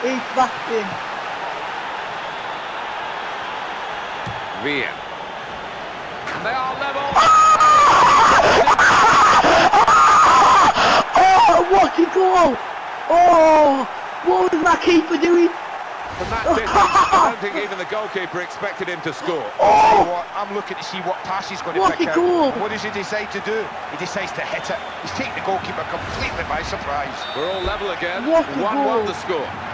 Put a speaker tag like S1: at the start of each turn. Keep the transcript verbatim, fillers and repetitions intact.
S1: He's blasting.
S2: Villa. And they are level.
S1: Oh, what a goal! Oh, what was my keeper doing?
S2: From that distance, I don't think even the goalkeeper expected him to score.
S3: Oh, what, I'm looking to see what pass he's going to
S1: What
S3: pick
S1: a
S3: out.
S1: goal.
S3: What does he decide to do? He decides to hit it. He's taking the goalkeeper completely by surprise.
S2: We're all level again.
S1: What a
S2: one one
S1: goal.
S2: the score.